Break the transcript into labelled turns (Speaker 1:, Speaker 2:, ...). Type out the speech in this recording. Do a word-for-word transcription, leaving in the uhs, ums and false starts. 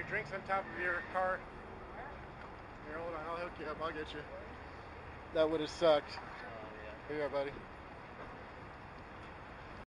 Speaker 1: your drinks on top of your car. Here, hold on, I'll hook you up. I'll get you. That would have sucked.
Speaker 2: Oh, yeah.
Speaker 1: Here you are, buddy.